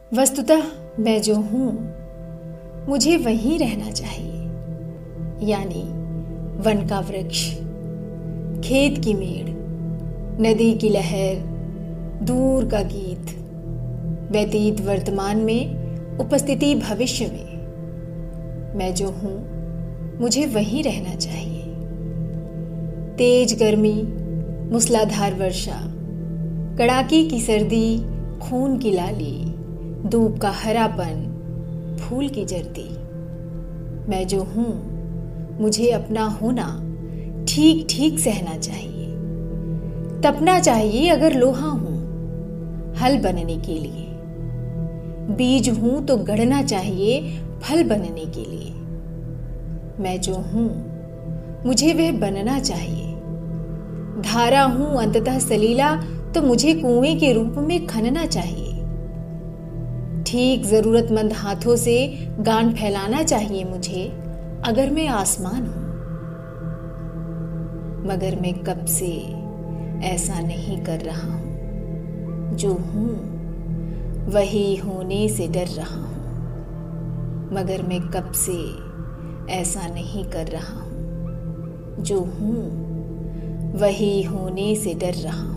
वस्तुतः मैं जो हूं मुझे वहीं रहना चाहिए, यानी वन का वृक्ष, खेत की मेड़, नदी की लहर, दूर का गीत, व्यतीत वर्तमान में, उपस्थिति भविष्य में। मैं जो हूं मुझे वहीं रहना चाहिए। तेज गर्मी, मूसलाधार वर्षा, कड़ाके की सर्दी, खून की लाली, धूप का हरापन, फूल की जर्दी। मैं जो हूं मुझे अपना होना ठीक ठीक सहना चाहिए। तपना चाहिए अगर लोहा हूं हल बनने के लिए, बीज हूं तो गढ़ना चाहिए फल बनने के लिए। मैं जो हूं मुझे वह बनना चाहिए। धारा हूं अंततः सलीला तो मुझे कुएं के रूप में खनना चाहिए। ठीक जरूरतमंद हाथों से गान फैलाना चाहिए मुझे अगर मैं आसमान हूं। मगर मैं कब से ऐसा नहीं कर रहा हूं। जो हूं वही होने से डर रहा हूं। मगर मैं कब से ऐसा नहीं कर रहा हूं। जो हूं वही होने से डर रहा हूं।